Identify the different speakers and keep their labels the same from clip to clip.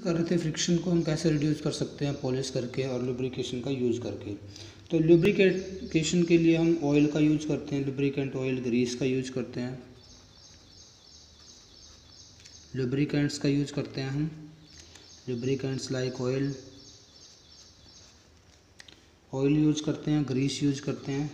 Speaker 1: कर रहे थे फ्रिक्शन को हम कैसे रिड्यूस कर सकते हैं पॉलिश करके और लुब्रिकेशन का यूज़ करके। तो लुब्रिकेशन के लिए हम ऑयल का यूज़ करते हैं, लुब्रिकेंट ऑयल, ग्रीस का यूज़ करते हैं, लुब्रिकेंट्स का यूज़ करते हैं हम, लुब्रिकेंट्स लाइक ऑयल यूज़ करते हैं, ग्रीस यूज़ करते हैं।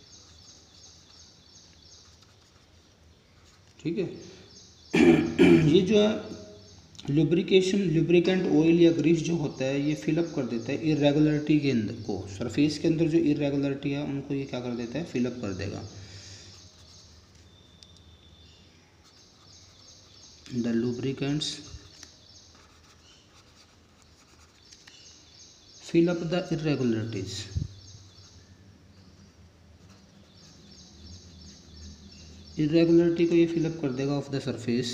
Speaker 1: ठीक है। ये जो है लुब्रिकेंट ऑयल या ग्रीस जो होता है ये फिलअप कर देता है इरेगुलरिटी के अंदर को, सरफेस के अंदर जो इरेगुलरिटी है उनको ये क्या कर देता है, फिलअप कर देगा। The lubricants fill up the irregularities। Irregularity को ये फिलअप कर देगा of the surface,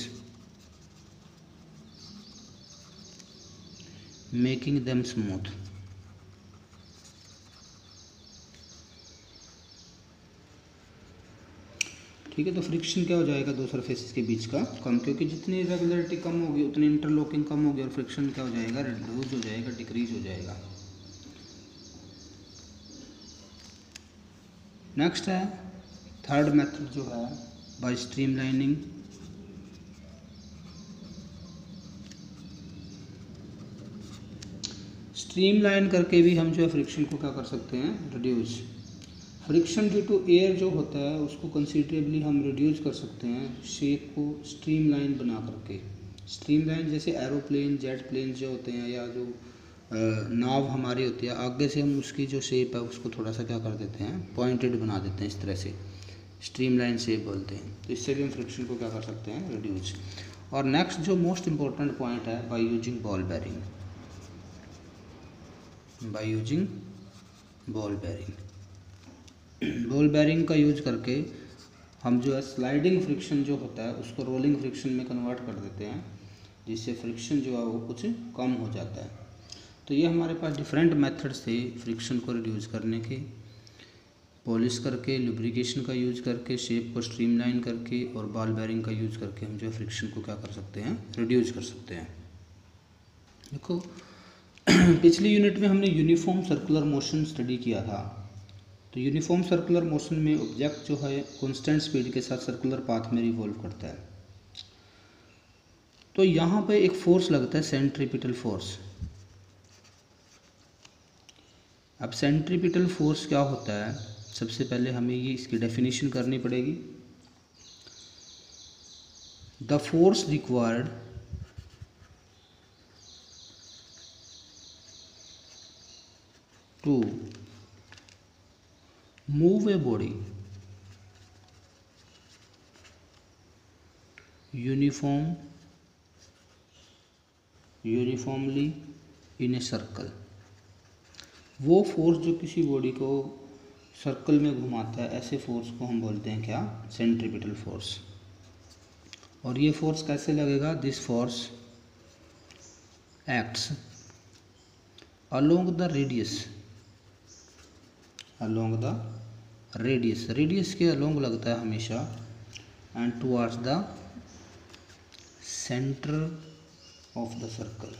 Speaker 1: making them smooth. ठीक है, तो फ्रिक्शन क्या हो जाएगा दो सरफेसेस के बीच का कम, क्योंकि जितनी इरेगुलरिटी कम होगी उतनी इंटरलॉकिंग कम होगी और फ्रिक्शन क्या हो जाएगा, रिड्यूस हो जाएगा, डिक्रीज हो जाएगा। नेक्स्ट है थर्ड मेथड जो है बाय स्ट्रीमलाइनिंग। स्ट्रीमलाइन करके भी हम जो है फ्रिक्शन को क्या कर सकते हैं, reduce. Friction due to air जो होता है उसको कंसीडरेबली हम रिड्यूस कर सकते हैं शेप को स्ट्रीमलाइन बना करके। स्ट्रीमलाइन जैसे एरोप्लेन, जेट प्लेन जो होते हैं या जो नाव हमारी होती है, आगे से हम उसकी जो शेप है उसको थोड़ा सा क्या कर देते हैं, पॉइंटेड बना देते हैं, इस तरह से स्ट्रीमलाइन शेप बोलते हैं। तो इससे भी हम फ्रिक्शन को क्या कर सकते हैं, रिड्यूस। और नेक्स्ट जो मोस्ट इम्पोर्टेंट पॉइंट है, by using ball bearing. By using ball bearing, ball bearing का यूज करके हम जो है स्लाइडिंग फ्रिक्शन जो होता है उसको रोलिंग फ्रिक्शन में कन्वर्ट कर देते हैं, जिससे फ्रिक्शन जो है वो कुछ कम हो जाता है। तो ये हमारे पास डिफरेंट मेथड्स थे फ्रिक्शन को रिड्यूस करने के, पॉलिश करके, लुब्रिकेशन का यूज़ करके, शेप को स्ट्रीमलाइन करके और बॉल बेयरिंग का यूज़ करके हम जो है फ्रिक्शन को क्या कर सकते हैं, रिड्यूस कर सकते हैं। देखो पिछली यूनिट में हमने यूनिफॉर्म सर्कुलर मोशन स्टडी किया था। तो यूनिफॉर्म सर्कुलर मोशन में ऑब्जेक्ट जो है कांस्टेंट स्पीड के साथ सर्कुलर पाथ में रिवॉल्व करता है। तो यहाँ पे एक फोर्स लगता है, सेंट्रीपिटल फोर्स। अब सेंट्रीपिटल फोर्स क्या होता है, सबसे पहले हमें ये इसकी डेफिनेशन करनी पड़ेगी। The force required to move a body uniformly in a circle. वो फोर्स जो किसी बॉडी को सर्कल में घुमाता है, ऐसे फोर्स को हम बोलते हैं क्या, सेंट्रीपिटल फोर्स। और ये फोर्स कैसे लगेगा, this force acts along the radius के अलोंग लगता है हमेशा, and towards the centre of the circle.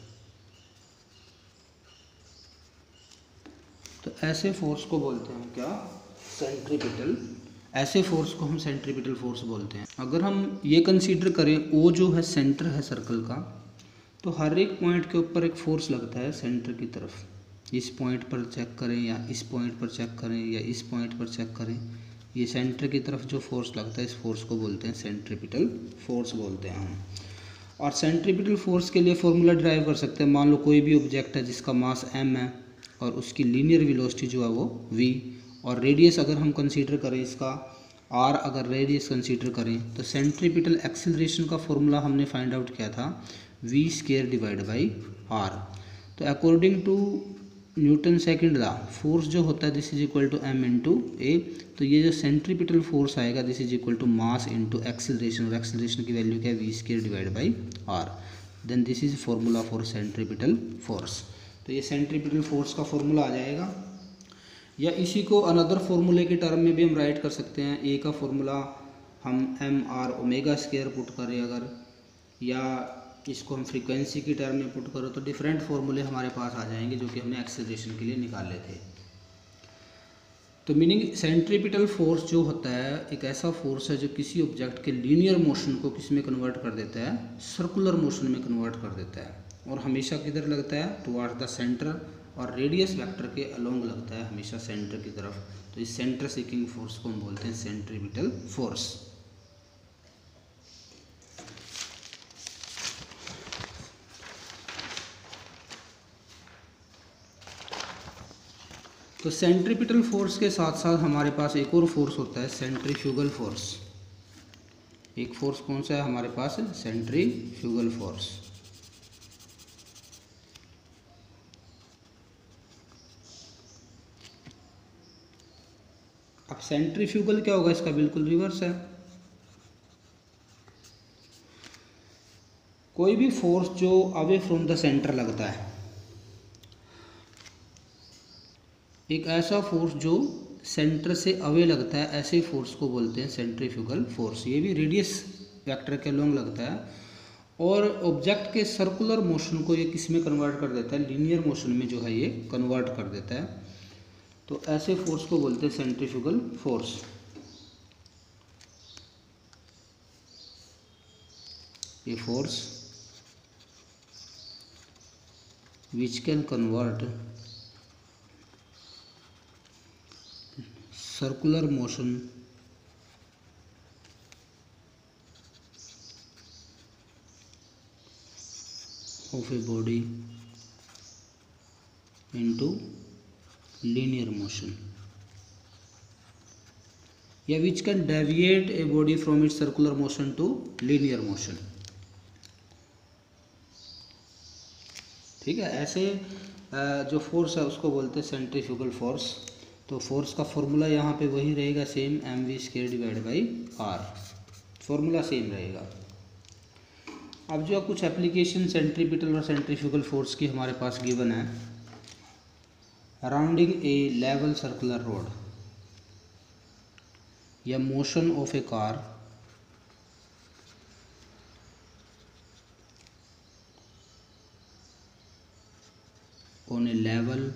Speaker 1: तो ऐसे फोर्स को बोलते हैं क्या, सेंट्रीपिटल। ऐसे फोर्स को हम सेंट्रीपिटल फोर्स बोलते हैं। अगर हम ये कंसीडर करें, ओ जो है सेंटर है सर्कल का, तो हर एक पॉइंट के ऊपर एक फोर्स लगता है सेंटर की तरफ। इस पॉइंट पर चेक करें या इस पॉइंट पर चेक करें या इस पॉइंट पर चेक करें, ये सेंटर की तरफ जो फोर्स लगता है इस फोर्स को बोलते हैं सेंट्रीपिटल फोर्स बोलते हैं हम। और सेंट्रीपिटल फोर्स के लिए फॉर्मूला ड्राइव कर सकते हैं। मान लो कोई भी ऑब्जेक्ट है जिसका मास m है और उसकी लीनियर वेलोसिटी जो है वो v, और रेडियस अगर हम कंसीडर करें इसका r, अगर रेडियस कंसीडर करें तो सेंट्रीपिटल एक्सेलरेशन का फॉर्मूला हमने फाइंड आउट किया था v² डिवाइड बाई r। तो according to Newton second law, force जो होता है this is equal to m into a. तो ये जो सेंट्रीपिटल फोर्स आएगा this is equal to mass into acceleration, और एक्सेलरेशन की वैल्यू क्या है, v² divide by r। Then this is formula for centripetal force. तो ये सेंट्रीपिटल फोर्स का फॉर्मूला आ जाएगा। या इसी को अनदर फॉर्मूले के टर्म में भी हम राइट कर सकते हैं। ए का फॉर्मूला हम mr ओमेगा स्क्वायर पुट करें अगर, या इसको हम फ्रीक्वेंसी की टर्म में पुट करो तो डिफरेंट फॉर्मूले हमारे पास आ जाएंगे जो कि हमने एक्सेलरेशन के लिए निकाले थे। तो मीनिंग सेंट्रीपिटल फोर्स जो होता है एक ऐसा फोर्स है जो किसी ऑब्जेक्ट के लीनियर मोशन को किस में कन्वर्ट कर देता है, सर्कुलर मोशन में कन्वर्ट कर देता है, और हमेशा किधर लगता है, टुवार्ड द सेंटर, और रेडियस वेक्टर के अलोंग लगता है हमेशा सेंटर की तरफ। तो इस सेंटर सीकिंग फोर्स को हम बोलते हैं सेंट्रीपिटल फोर्स। तो सेंट्रीपिटल फोर्स के साथ साथ हमारे पास एक और फोर्स होता है सेंट्रीफ्यूगल फोर्स। एक फोर्स कौन सा है हमारे पास, सेंट्रीफ्यूगल फोर्स। अब सेंट्रीफ्यूगल क्या होगा, इसका बिल्कुल रिवर्स है। कोई भी फोर्स जो अवे फ्रॉम द सेंटर लगता है, एक ऐसा फोर्स जो सेंटर से अवे लगता है, ऐसे फोर्स को बोलते हैं सेंट्रीफ्यूगल फोर्स। ये भी रेडियस वेक्टर के अलोंग लगता है और ऑब्जेक्ट के सर्कुलर मोशन को ये किस में कन्वर्ट कर देता है, लीनियर मोशन में जो है ये कन्वर्ट कर देता है। तो ऐसे फोर्स को बोलते हैं सेंट्रीफ्यूगल फोर्स। ये force which can convert circular motion of a body into linear motion, या which can deviate a body from its circular motion to linear motion। ठीक है, ऐसे जो फोर्स है उसको बोलते हैं सेंट्रीफ्यूगल फोर्स। तो फोर्स का फॉर्मूला यहाँ पे वही रहेगा same, mv² divide by r, formula same रहेगा। अब जो कुछ एप्लीकेशन सेंट्रीपिटल और सेंट्रीफ्यूगल फोर्स की हमारे पास गिवन है, rounding a level circular road, या motion of a car on a level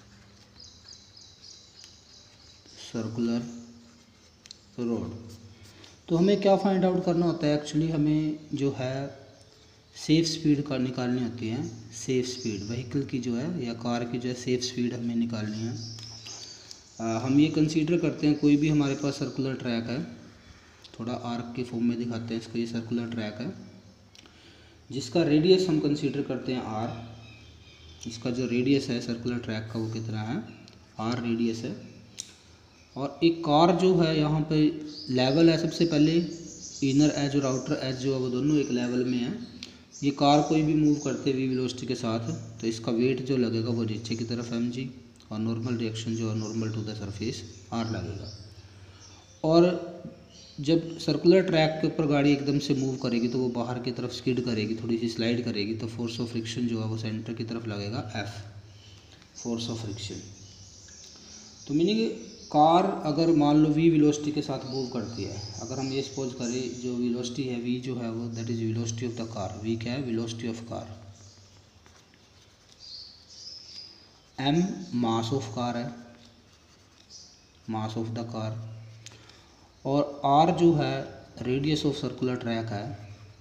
Speaker 1: circular road. तो हमें क्या फाइंड आउट करना होता है, एक्चुअली हमें जो है सेफ स्पीड का निकालनी होती है। सेफ स्पीड व्हीकल की जो है या कार की जो है सेफ स्पीड हमें निकालनी है। हम ये कंसीडर करते हैं कोई भी हमारे पास सर्कुलर ट्रैक है, थोड़ा आर्क के फॉर्म में दिखाते हैं इसको। ये सर्कुलर ट्रैक है जिसका रेडियस हम कंसीडर करते हैं r। इसका जो रेडियस है सर्कुलर ट्रैक का वो कितना है, r रेडियस है। और एक कार जो है यहाँ पे लेवल है, सबसे पहले इनर एज और आउटर एज जो है वो दोनों एक लेवल में है। ये कार कोई भी मूव करते हुए वेलोसिटी के साथ, तो इसका वेट जो लगेगा वो नीचे की तरफ mg, और नॉर्मल रिएक्शन जो है normal to the surface r लगेगा। और जब सर्कुलर ट्रैक के ऊपर गाड़ी एकदम से मूव करेगी तो वो बाहर की तरफ स्किड करेगी, थोड़ी सी स्लाइड करेगी, तो फोर्स ऑफ फ्रिक्शन जो है वो सेंटर की तरफ लगेगा f, फोर्स ऑफ फ्रिक्शन। तो मीनिंग कार अगर मान लो v वेलोसिटी के साथ मूव करती है, अगर हम ये सपोज करें जो वेलोसिटी है v जो है वो that is velocity of the car. v क्या है, velocity of car. m mass of car है, मास ऑफ द कार। और r जो है रेडियस ऑफ सर्कुलर ट्रैक है।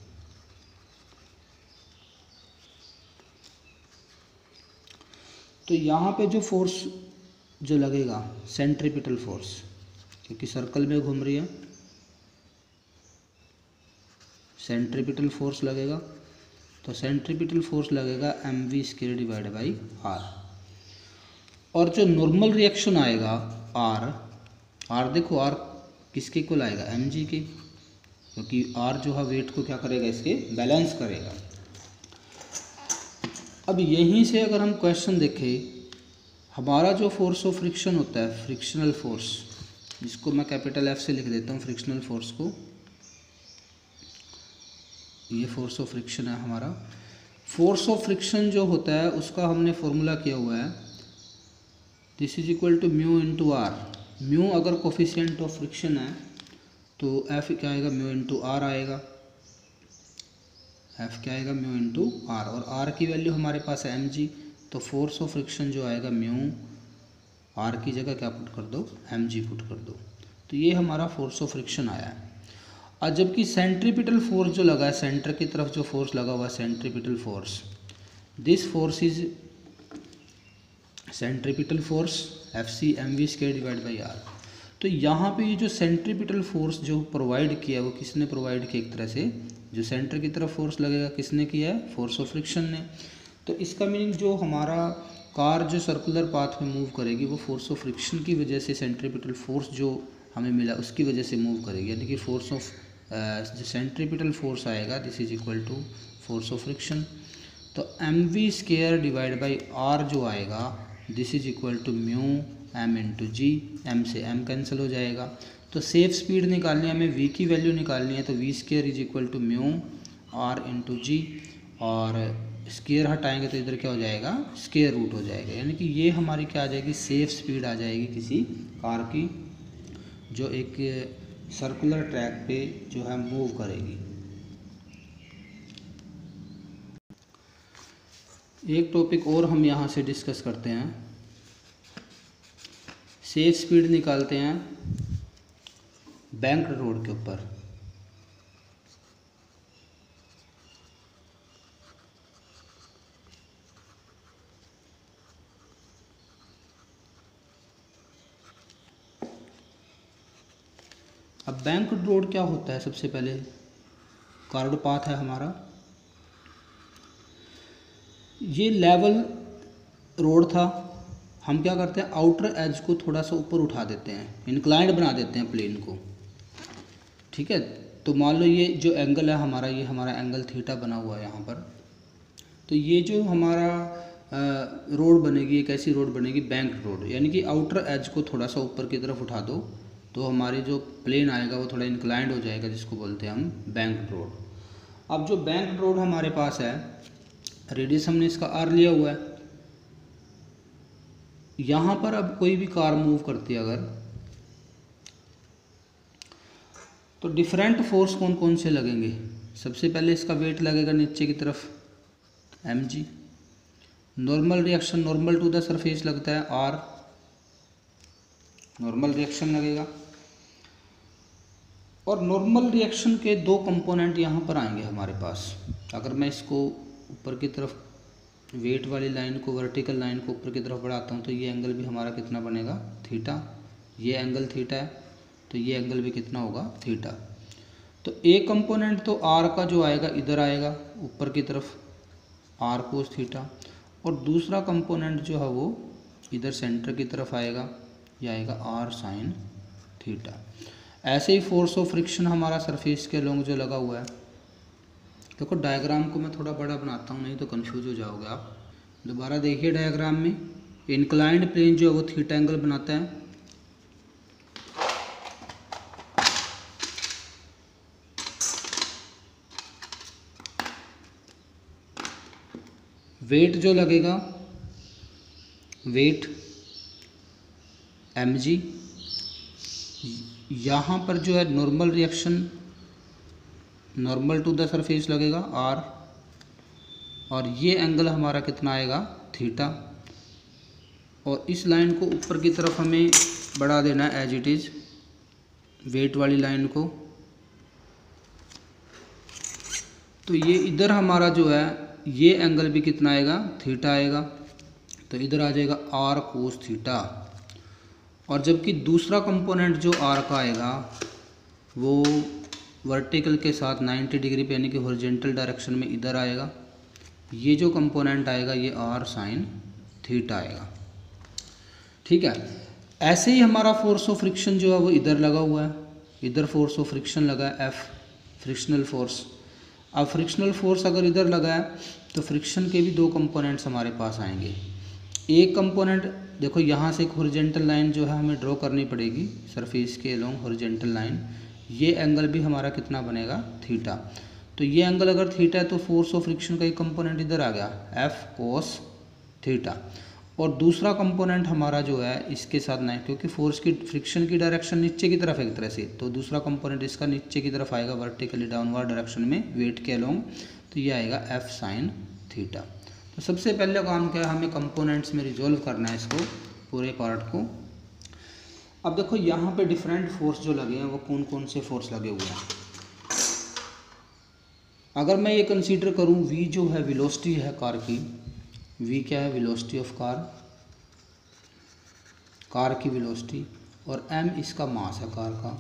Speaker 1: तो यहाँ पे जो फोर्स जो लगेगा सेंट्रीपिटल फोर्स, क्योंकि सर्कल में घूम रही है, सेंट्रीपिटल फोर्स लगेगा। तो सेंट्रीपिटल फोर्स लगेगा mv² डिवाइड बाई r। और जो नॉर्मल रिएक्शन आएगा r देखो r किसके इक्वल आएगा, mg के, क्योंकि r जो है वेट को क्या करेगा, इसके बैलेंस करेगा। अब यहीं से अगर हम क्वेश्चन देखें, हमारा जो फोर्स ऑफ फ्रिक्शन होता है, फ्रिक्शनल फोर्स, जिसको मैं कैपिटल F से लिख देता हूँ फ्रिक्शनल फोर्स को, ये फोर्स ऑफ फ्रिक्शन है हमारा। फोर्स ऑफ फ्रिक्शन जो होता है उसका हमने फॉर्मूला किया हुआ है, this is equal to mu into R. Mu अगर कोफिशिएंट ऑफ फ्रिक्शन है तो F क्या आएगा, म्यू इंटू आर आएगा, एफ क्या आएगा म्यू इंटू आर, और आर की वैल्यू हमारे पास है mg, तो फोर्स ऑफ फ्रिक्शन जो आएगा म्यू आर की जगह क्या पुट कर दो, mg पुट कर दो। तो ये हमारा फोर्स ऑफ फ्रिक्शन आया है। और जबकि सेंट्रीपिटल फोर्स जो लगा है, सेंटर की तरफ जो फोर्स लगा हुआ है centripetal force, this force is centripetal force FC mv² divide by R. तो यहाँ पे ये जो सेंट्रीपिटल फोर्स जो प्रोवाइड किया वो किसने प्रोवाइड किया, एक तरह से जो सेंटर की तरफ फोर्स लगेगा किसने किया है, फोर्स ऑफ फ्रिक्शन ने। तो इसका मीनिंग जो हमारा कार जो सर्कुलर पाथ में मूव करेगी वो फोर्स ऑफ फ्रिक्शन की वजह से, सेंट्रीपिटल फोर्स जो हमें मिला उसकी वजह से मूव करेगी, यानी कि फोर्स ऑफ जो सेंट्रीपिटल फोर्स आएगा this is equal to force of friction. तो mv² डिवाइड बाई आर जो आएगा this is equal to mu m into g, m से m कैंसिल हो जाएगा। तो सेफ स्पीड निकालनी है हमें, v की वैल्यू निकालनी है, तो v² is equal to mu r into g, और स्केयर हटाएंगे तो इधर क्या हो जाएगा, स्केयर रूट हो जाएगा, यानी कि ये हमारी क्या आ जाएगी, सेफ स्पीड आ जाएगी किसी कार की जो एक सर्कुलर ट्रैक पे जो है मूव करेगी। एक टॉपिक और हम यहाँ से डिस्कस करते हैं, सेफ स्पीड निकालते हैं बैंक रोड के ऊपर। अब बैंक रोड क्या होता है, सबसे पहले कार्ड पाथ है हमारा, ये लेवल रोड था, हम क्या करते हैं आउटर एज को थोड़ा सा ऊपर उठा देते हैं, इंक्लाइंड बना देते हैं प्लेन को, ठीक है। तो मान लो ये जो एंगल है हमारा, ये हमारा एंगल थीटा बना हुआ है यहाँ पर। तो ये जो हमारा रोड बनेगी, एक ऐसी रोड बनेगी बैंक रोड, यानी कि आउटर एज को थोड़ा सा ऊपर की तरफ उठा दो तो हमारी जो प्लेन आएगा वो थोड़ा इंक्लाइंड हो जाएगा, जिसको बोलते हैं हम बैंक रोड। अब जो बैंक रोड हमारे पास है, रेडियस हमने इसका आर लिया हुआ है, यहाँ पर अब कोई भी कार मूव करती है अगर, तो डिफरेंट फोर्स कौन कौन से लगेंगे। सबसे पहले इसका वेट लगेगा नीचे की तरफ mg, normal reaction normal to the surface लगता है r, नॉर्मल रिएक्शन लगेगा। और नॉर्मल रिएक्शन के दो कंपोनेंट यहाँ पर आएंगे हमारे पास। अगर मैं इसको ऊपर की तरफ वेट वाली लाइन को, वर्टिकल लाइन को ऊपर की तरफ बढ़ाता हूँ तो ये एंगल भी हमारा कितना बनेगा, थीटा। ये एंगल थीटा है तो ये एंगल भी कितना होगा, थीटा। तो एक कंपोनेंट तो आर का जो आएगा इधर आएगा ऊपर की तरफ, आर कोस थीटा, और दूसरा कंपोनेंट जो है वो इधर सेंटर की तरफ आएगा, ये आएगा आर साइन थीटा। ऐसे ही फोर्स ऑफ फ्रिक्शन हमारा सरफेस के अलोंग जो लगा हुआ है, देखो डायग्राम को मैं थोड़ा बड़ा बनाता हूँ नहीं तो कंफ्यूज हो जाओगे आप। दोबारा देखिए डायग्राम में, इंक्लाइंड प्लेन जो है वो थीटा एंगल बनाता है, वेट जो लगेगा, वेट mg, यहाँ पर जो है normal reaction normal to the surface लगेगा r, और ये एंगल हमारा कितना आएगा, थीटा। और इस लाइन को ऊपर की तरफ हमें बढ़ा देना है एज इट इज़, वेट वाली लाइन को। तो ये इधर हमारा जो है ये एंगल भी कितना आएगा, थीटा आएगा, तो इधर आ जाएगा r कोस थीटा। और जबकि दूसरा कंपोनेंट जो r का आएगा वो वर्टिकल के साथ 90 डिग्री पे यानी कि हॉरिजॉन्टल डायरेक्शन में इधर आएगा, ये जो कंपोनेंट आएगा ये r साइन थीटा आएगा, ठीक है। ऐसे ही हमारा फोर्स ऑफ फ्रिक्शन जो है वो इधर लगा हुआ है, इधर फोर्स ऑफ फ्रिक्शन लगा है F, फ्रिक्शनल फोर्स। अब फ्रिक्शनल फोर्स अगर इधर लगा है तो फ्रिक्शन के भी दो कंपोनेंट्स हमारे पास आएंगे। एक कंपोनेंट देखो, यहाँ से एक हॉरिजॉन्टल लाइन जो है हमें ड्रॉ करनी पड़ेगी सरफेस के अलोंग, हॉरिजॉन्टल लाइन, ये एंगल भी हमारा कितना बनेगा, थीटा। तो ये एंगल अगर थीटा है तो फोर्स ऑफ फ्रिक्शन का एक कंपोनेंट इधर आ गया F कोस थीटा, और दूसरा कंपोनेंट हमारा जो है इसके साथ नहीं, क्योंकि फोर्स की फ्रिक्शन की डायरेक्शन नीचे की तरफ है एक तरह से, तो दूसरा कंपोनेंट इसका नीचे की तरफ आएगा वर्टिकली डाउनवर्ड डायरेक्शन में वेट के अलोंग। तो ये आएगा एफ साइन थीटा। तो सबसे पहले काम क्या है, हमें कंपोनेंट्स में रिजॉल्व करना है इसको पूरे पार्ट को। अब देखो यहाँ पे डिफरेंट फोर्स जो लगे हैं वो कौन कौन से फोर्स लगे हुए हैं। अगर मैं ये कंसीडर करूँ v जो है वेलोसिटी है कार की, v क्या है, वेलोसिटी ऑफ कार की वेलोसिटी, और m इसका मास है कार का।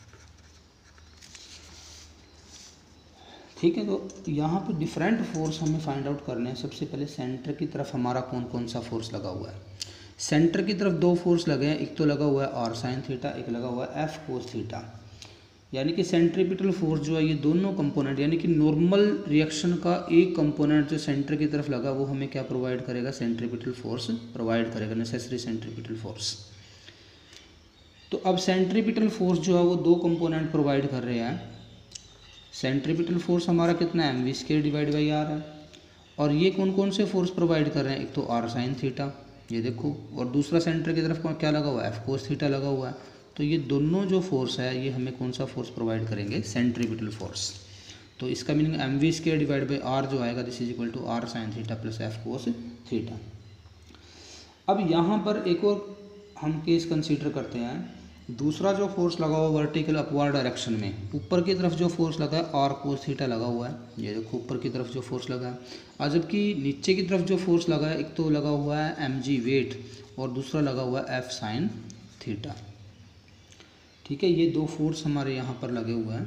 Speaker 1: ठीक है, तो यहाँ पे डिफरेंट फोर्स हमें फाइंड आउट करने हैं। सबसे पहले सेंटर की तरफ हमारा कौन कौन सा फोर्स लगा हुआ है। सेंटर की तरफ दो फोर्स लगे हैं, एक तो लगा हुआ है आर साइन थीटा, एक लगा हुआ है एफ कोस थीटा। यानी कि सेंट्रीपिटल फोर्स जो है ये दोनों कंपोनेंट, यानी कि नॉर्मल रिएक्शन का एक कंपोनेंट जो सेंटर की तरफ लगा वो हमें क्या प्रोवाइड करेगा, सेंट्रीपिटल फोर्स प्रोवाइड करेगा, नेसेसरी सेंट्रीपिटल फोर्स। तो अब सेंट्रीपिटल फोर्स जो है वो दो कंपोनेंट प्रोवाइड कर रहे हैं। सेंट्रीपिटल फोर्स हमारा कितना है, mv² डिवाइड बाई आर है। और ये कौन कौन से फोर्स प्रोवाइड कर रहे हैं, एक तो आर साइन थीटा ये देखो, और दूसरा सेंटर की तरफ क्या लगा हुआ है, एफ कोस थीटा लगा हुआ है। तो ये दोनों जो फोर्स है ये हमें कौन सा फोर्स प्रोवाइड करेंगे, सेंट्रीपिटल फोर्स। तो इसका meaning mv² divide by R जो आएगा this is equal to R sine theta plus F cos theta. अब यहाँ पर एक और हम केस कंसीडर करते हैं। दूसरा जो फोर्स लगा हुआ वर्टिकल अपवर्ड डायरेक्शन में, ऊपर की तरफ जो फोर्स लगा है आर कोस थीटा लगा हुआ है, ये देखो ऊपर की तरफ जो फोर्स लगा है। और जबकि नीचे की तरफ जो फोर्स लगा है, एक तो लगा हुआ है mg वेट और दूसरा लगा हुआ है एफ साइन थीटा। ठीक है, ये दो फोर्स हमारे यहाँ पर लगे हुए हैं।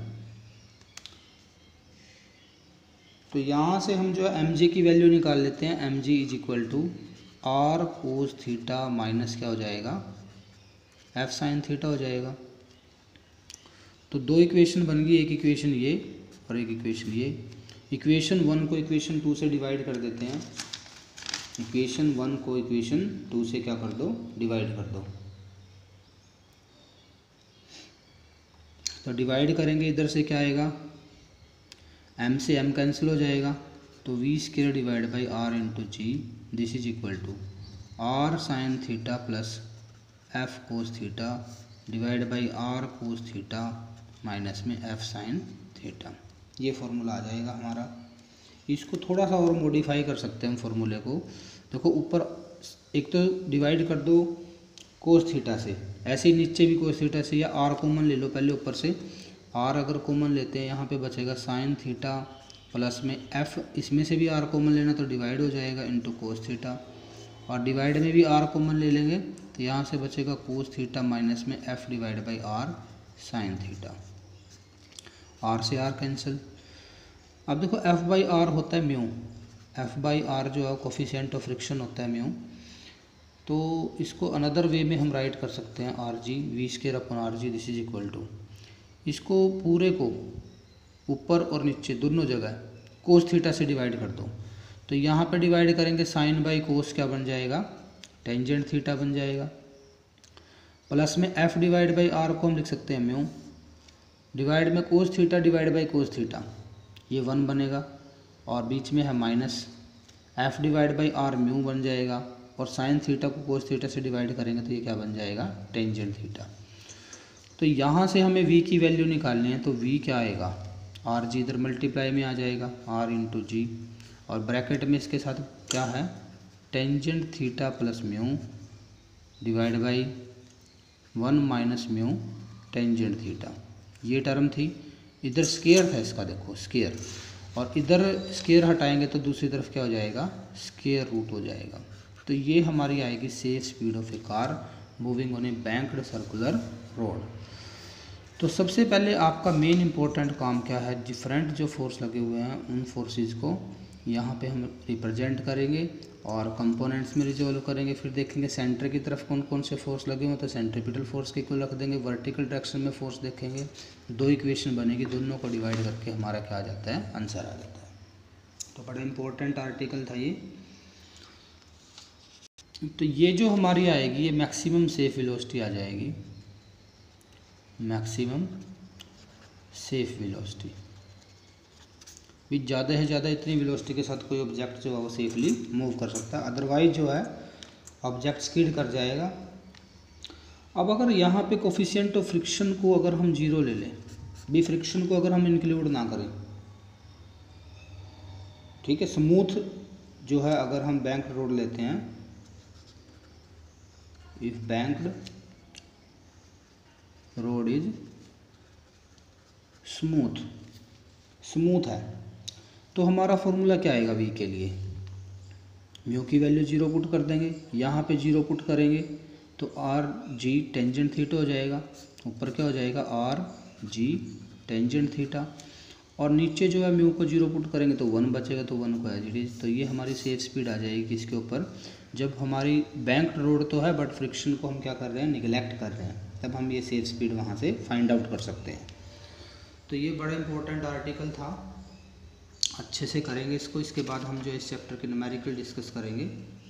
Speaker 1: तो यहाँ से हम जो है mg की वैल्यू निकाल लेते हैं। mg is equal to R cos theta minus क्या हो जाएगा, एफ साइन थीटा हो जाएगा। तो दो इक्वेशन बन गई, एक इक्वेशन ये और एक इक्वेशन ये। इक्वेशन 1 को इक्वेशन 2 से डिवाइड कर देते हैं। इक्वेशन 1 को इक्वेशन 2 से क्या कर दो, डिवाइड कर दो। तो डिवाइड करेंगे, इधर से क्या आएगा, m से m कैंसिल हो जाएगा, तो v² divide by R into g this is equal to R sine theta plus F cos theta divide by R cos theta minus में एफ साइन थीटा। ये फॉर्मूला आ जाएगा हमारा। इसको थोड़ा सा और मॉडिफाई कर सकते हैं हम फॉर्मूले को। देखो ऊपर एक तो डिवाइड कर दो कोस थीटा से, ऐसे ही नीचे भी कोस थीटा से, या आर कॉमन ले लो पहले ऊपर से। आर अगर कॉमन लेते हैं यहाँ पे बचेगा साइन थीटा प्लस में एफ, इसमें से भी आर कॉमन लेना तो डिवाइड हो जाएगा इंटू कोस थीटा, और डिवाइड में भी आर कॉमन ले लेंगे तो यहाँ से बचेगा कोस थीटा माइनस में F divide by R sine theta. R से आर कैंसिल। अब देखो एफ बाई आर होता है म्यू, एफ बाई आर जो है कोफिशिएंट ऑफ फ्रिक्शन होता है म्यू। तो इसको अनदर वे में हम राइट कर सकते हैं R g v² upon R g this is equal to, इसको पूरे को ऊपर और नीचे दोनों जगह कोस थीटा से डिवाइड कर दो। तो यहाँ पे डिवाइड करेंगे साइन बाई कोस क्या बन जाएगा, टेंजेंट थीटा बन जाएगा, प्लस में एफ डिवाइड बाई आर को हम लिख सकते हैं म्यू, डिवाइड में cos theta divide by cos theta, ये 1 बनेगा, और बीच में है minus F divide by R mu बन जाएगा, और साइन थीटा को कोस थीटा से डिवाइड करेंगे तो ये क्या बन जाएगा, टेंजेंट थीटा। तो यहाँ से हमें v की वैल्यू निकालनी है, तो v क्या आएगा, आर जी इधर मल्टीप्लाई में आ जाएगा आर इंटू जी, और ब्रैकेट में इसके साथ क्या है, tangent theta plus mu divide by 1 minus mu tangent theta. ये टर्म थी, इधर स्केयर था इसका, देखो स्केयर, और इधर स्केयर हटाएंगे तो दूसरी तरफ क्या हो जाएगा, स्केयर रूट हो जाएगा। तो ये हमारी आएगी safe speed of a car moving on a banked circular road. तो सबसे पहले आपका मेन इंपॉर्टेंट काम क्या है, डिफरेंट जो फोर्स लगे हुए हैं उन फोर्सेस को यहाँ पे हम रिप्रेजेंट करेंगे और कंपोनेंट्स में रिजॉल्व करेंगे। फिर देखेंगे सेंटर की तरफ कौन कौन से फोर्स लगे हुए, तो सेंट्रीपिटल फोर्स के इक्वल रख देंगे। वर्टिकल डायरेक्शन में फोर्स देखेंगे, दो इक्वेशन बनेगी, दोनों को डिवाइड करके हमारा क्या आ जाता है, आंसर आ जाता है। तो बड़ा इंपॉर्टेंट आर्टिकल था ये। तो ये जो हमारी आएगी ये मैक्सिमम सेफ वेलोसिटी आ जाएगी, मैक्सिमम सेफ वेलोसिटी भी ज़्यादा है ज़्यादा इतनी वेलोसिटी के साथ कोई ऑब्जेक्ट जो है वो सेफली मूव कर सकता है, अदरवाइज जो है ऑब्जेक्ट स्किड कर जाएगा। अब अगर यहाँ पे कोफिशिएंट ऑफ फ्रिक्शन को अगर हम 0 ले लें, भी फ्रिक्शन को अगर हम इंक्लूड ना करें, ठीक है। स्मूथ जो है, अगर हम बैंक्ड रोड लेते हैं, if banked road is smooth है, तो हमारा फॉर्मूला क्या आएगा वी के लिए, म्यू की वैल्यू 0 पुट कर देंगे, यहाँ पे 0 पुट करेंगे तो आर जी टेंजेंट थीटा हो जाएगा, ऊपर क्या हो जाएगा आर जी टेंजेंट थीटा, और नीचे जो है म्यू को 0 पुट करेंगे तो 1 बचेगा, तो 1 को एज इट इज। तो ये हमारी सेफ स्पीड आ जाएगी इसके ऊपर। जब हमारी बैंक्ड रोड तो है बट फ्रिक्शन को हम क्या कर रहे हैं, निगलेक्ट कर रहे हैं, तब हम ये सेफ स्पीड वहाँ से फाइंड आउट कर सकते हैं। तो ये बड़ा इंपॉर्टेंट आर्टिकल था, अच्छे से करेंगे इसको। इसके बाद हम जो इस चैप्टर के न्यूमेरिकल डिस्कस करेंगे।